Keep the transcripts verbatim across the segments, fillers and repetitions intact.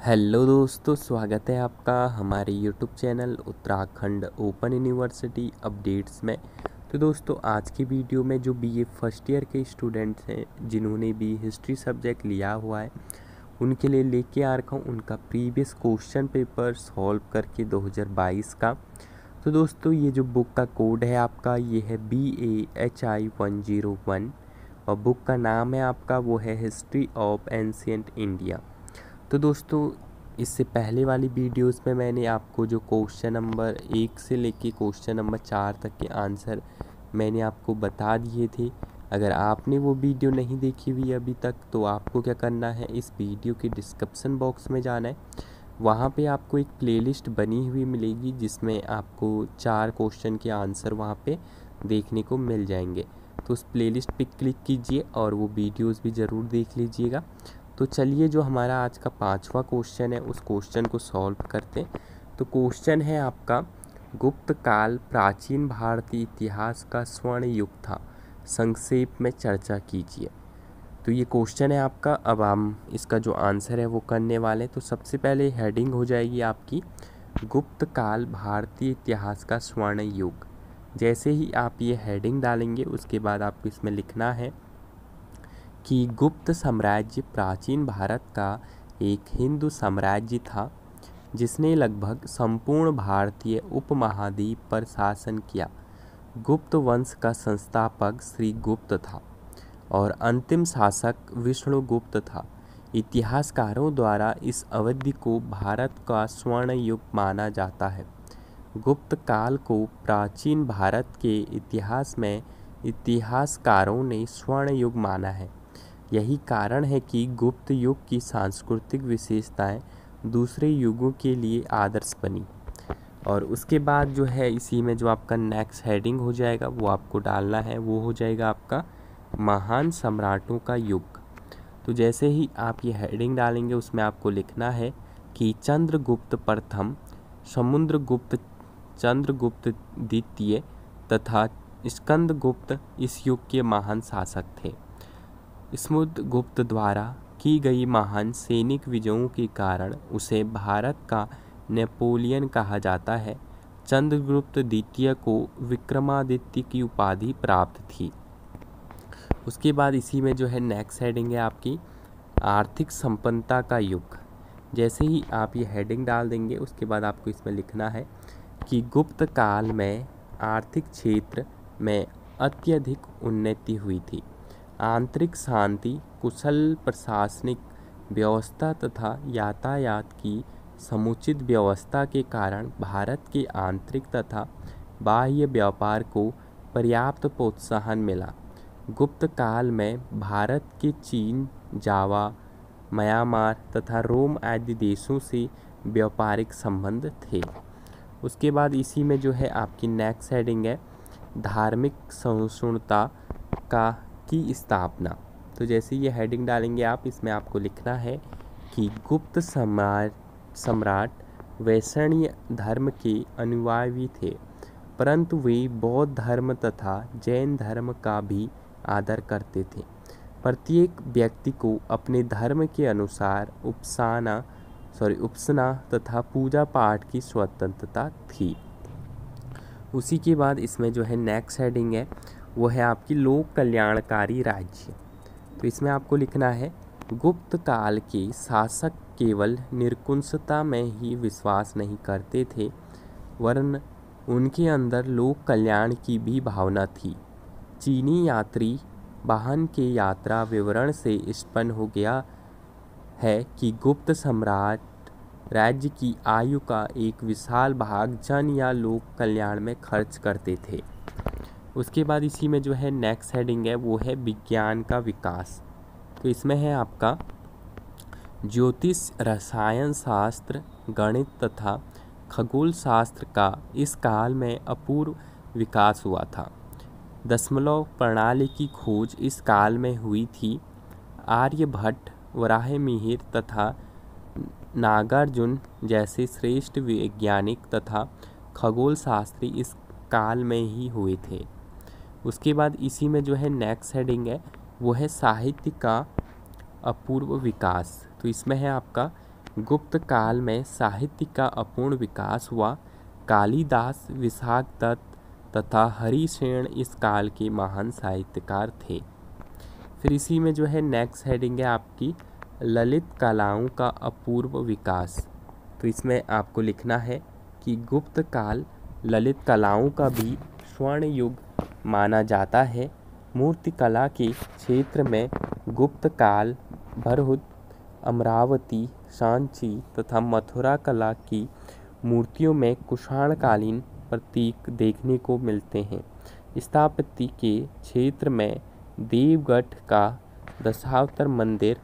Hello दोस्तों, स्वागत है आपका हमारे YouTube channel Uttarakhand open university updates में। तो दोस्तों, आज की वीडियो में जो बीए फर्स्ट ईयर के स्टूडेंट्स हैं जिन्होंने भी हिस्ट्री सब्जेक्ट लिया हुआ है उनके लिए लेके आ रखा हूँ उनका प्रीवियस क्वेश्चन पेपर सॉल्व करके दो हज़ार बाईस का। तो दोस्तों, ये जो बुक का कोड है आपका ये है B A H I one zero one और बुक का नाम है आपका वो है हिस्ट्री ऑफ एंशिएंट इंडिया। तो दोस्तों, इससे पहले वाली वीडियोस में मैंने आपको जो क्वेश्चन नंबर एक से लेके क्वेश्चन नंबर चार तक के आंसर मैंने आपको बता दिए थे। अगर आपने वो वीडियो नहीं देखी हुई अभी तक तो आपको क्या करना है, इस वीडियो के डिस्क्रिप्शन बॉक्स में जाना है। वहाँ पे आपको एक प्लेलिस्ट बनी हुई मिलेगी जिसमें आपको चार क्वेश्चन के आंसर वहाँ पे देखने को मिल जाएंगे। तो उस प्लेलिस्ट पे क्लिक कीजिए और वो वीडियोस भी ज़रूर देख लीजिएगा। तो चलिए, जो हमारा आज का पांचवा क्वेश्चन है उस क्वेश्चन को सॉल्व करते हैं। तो क्वेश्चन है आपका, गुप्त काल प्राचीन भारतीय इतिहास का स्वर्ण युग था, संक्षेप में चर्चा कीजिए। तो ये क्वेश्चन है आपका। अब हम इसका जो आंसर है वो करने वाले हैं। तो सबसे पहले हेडिंग हो जाएगी आपकी गुप्त काल भारतीय इतिहास का स्वर्ण युग। जैसे ही आप ये हेडिंग डालेंगे उसके बाद आपको इसमें लिखना है कि गुप्त साम्राज्य प्राचीन भारत का एक हिंदू साम्राज्य था जिसने लगभग संपूर्ण भारतीय उपमहाद्वीप पर शासन किया। गुप्त वंश का संस्थापक श्री गुप्त था और अंतिम शासक विष्णुगुप्त था। इतिहासकारों द्वारा इस अवधि को भारत का स्वर्ण युग माना जाता है। गुप्त काल को प्राचीन भारत के इतिहास में इतिहासकारों ने स्वर्ण युग माना है। यही कारण है कि गुप्त युग की सांस्कृतिक विशेषताएं दूसरे युगों के लिए आदर्श बनी। और उसके बाद जो है इसी में जो आपका नेक्स्ट हेडिंग हो जाएगा वो आपको डालना है, वो हो जाएगा आपका महान सम्राटों का युग। तो जैसे ही आप ये हेडिंग डालेंगे उसमें आपको लिखना है कि चंद्रगुप्त प्रथम, समुद्रगुप्त, चंद्रगुप्त द्वितीय तथा स्कंदगुप्त इस युग के महान शासक थे। समुद्रगुप्त द्वारा की गई महान सैनिक विजयों के कारण उसे भारत का नेपोलियन कहा जाता है। चंद्रगुप्त द्वितीय को विक्रमादित्य की उपाधि प्राप्त थी। उसके बाद इसी में जो है नेक्स्ट हेडिंग है आपकी आर्थिक संपन्नता का युग। जैसे ही आप ये हेडिंग डाल देंगे उसके बाद आपको इसमें लिखना है कि गुप्त काल में आर्थिक क्षेत्र में अत्यधिक उन्नति हुई थी। आंतरिक शांति, कुशल प्रशासनिक व्यवस्था तथा यातायात की समुचित व्यवस्था के कारण भारत के आंतरिक तथा बाह्य व्यापार को पर्याप्त प्रोत्साहन मिला। गुप्त काल में भारत के चीन, जावा, म्यांमार तथा रोम आदि देशों से व्यापारिक संबंध थे। उसके बाद इसी में जो है आपकी नेक्स्ट हेडिंग है धार्मिक सहिष्णुता का की स्थापना। तो जैसे ये हेडिंग डालेंगे आप इसमें आपको लिखना है कि गुप्त सम्राट सम्राट वैष्णव धर्म के अनुयायी थे, परंतु वे बौद्ध धर्म तथा जैन धर्म का भी आदर करते थे। प्रत्येक व्यक्ति को अपने धर्म के अनुसार उपासना सॉरी उपासना तथा पूजा पाठ की स्वतंत्रता थी। उसी के बाद इसमें जो है नेक्स्ट हेडिंग है वो है आपकी लोक कल्याणकारी राज्य। तो इसमें आपको लिखना है गुप्त काल के शासक केवल निरंकुशता में ही विश्वास नहीं करते थे वरन उनके अंदर लोक कल्याण की भी भावना थी। चीनी यात्री वाहन के यात्रा विवरण से स्पष्ट हो गया है कि गुप्त सम्राट राज्य की आयु का एक विशाल भाग जन या लोक कल्याण में खर्च करते थे। उसके बाद इसी में जो है नेक्स्ट हेडिंग है वो है विज्ञान का विकास। तो इसमें है आपका ज्योतिष, रसायन शास्त्र, गणित तथा खगोल शास्त्र का इस काल में अपूर्व विकास हुआ था। दशमलव प्रणाली की खोज इस काल में हुई थी। आर्यभट्ट, वराहमिहिर तथा नागार्जुन जैसे श्रेष्ठ वैज्ञानिक तथा खगोल शास्त्री इस काल में ही हुए थे। उसके बाद इसी में जो है नेक्स्ट हेडिंग है वो है साहित्य का अपूर्व विकास। तो इसमें है आपका गुप्त काल में साहित्य का अपूर्ण विकास हुआ। कालिदास, विशाखदत्त तथा हरिसेन इस काल के महान साहित्यकार थे। फिर इसी में जो है नेक्स्ट हेडिंग है आपकी ललित कलाओं का अपूर्व विकास। तो इसमें आपको लिखना है कि गुप्त काल ललित कलाओं का भी स्वर्ण युग माना जाता है। मूर्ति कला के क्षेत्र में गुप्त काल भरहुत, अमरावती, सांची तथा मथुरा कला की मूर्तियों में कुषाणकालीन प्रतीक देखने को मिलते हैं। स्थापत्य के क्षेत्र में देवगढ़ का दशावतार मंदिर,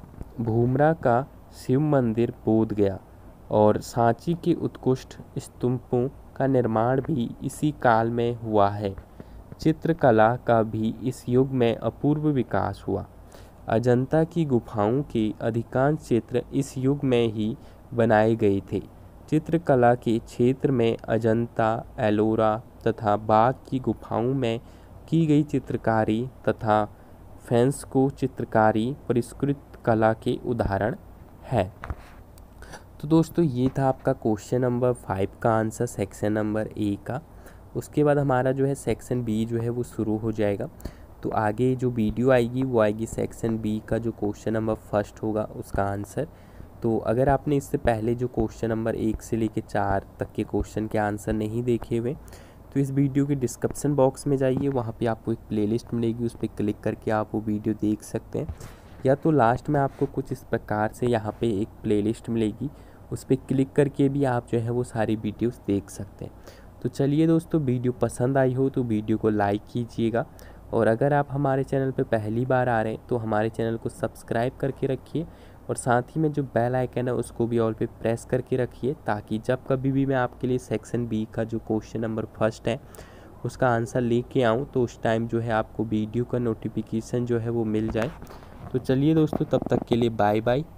भूमरा का शिव मंदिर बोध गया और सांची के उत्कृष्ट स्तूपों का निर्माण भी इसी काल में हुआ है। चित्रकला का भी इस युग में अपूर्व विकास हुआ। अजंता की गुफाओं के अधिकांश चित्र इस युग में ही बनाए गए थे। चित्रकला के क्षेत्र में अजंता, एलोरा तथा बाघ की गुफाओं में की गई चित्रकारी तथा फ्रेस्को चित्रकारी परिष्कृत कला के उदाहरण है। तो दोस्तों ये था आपका क्वेश्चन नंबर फाइव का आंसर सेक्शन नंबर ए का। उसके बाद हमारा जो है सेक्शन बी जो है वो शुरू हो जाएगा। तो आगे जो वीडियो आएगी वो आएगी सेक्शन बी का जो क्वेश्चन नंबर फर्स्ट होगा उसका आंसर। तो अगर आपने इससे पहले जो क्वेश्चन नंबर एक से लेकर चार तक के क्वेश्चन के आंसर नहीं देखे हुए तो इस वीडियो के डिस्क्रिप्शन बॉक्स में जाइए, वहाँ पे आपको एक प्लेलिस्ट मिलेगी, उस पर क्लिक करके आप वो वीडियो देख सकते हैं। या तो लास्ट में आपको कुछ इस प्रकार से यहाँ पे एक प्लेलिस्ट मिलेगी, उस पर क्लिक करके भी आप जो है वो सारी वीडियोस देख सकते हैं। तो चलिए दोस्तों, वीडियो पसंद आई हो तो वीडियो को लाइक कीजिएगा और अगर आप हमारे चैनल पे पहली बार आ रहे हैं तो हमारे चैनल को सब्सक्राइब करके रखिए और साथ ही में जो बेल आइकन है उसको भी ऑल पे प्रेस करके रखिए, ताकि जब कभी भी मैं आपके लिए सेक्शन बी का जो क्वेश्चन नंबर फर्स्ट है उसका आंसर लेके आऊँ तो उस टाइम जो है आपको वीडियो का नोटिफिकेशन जो है वो मिल जाए। तो चलिए दोस्तों, तब तक के लिए बाय बाय।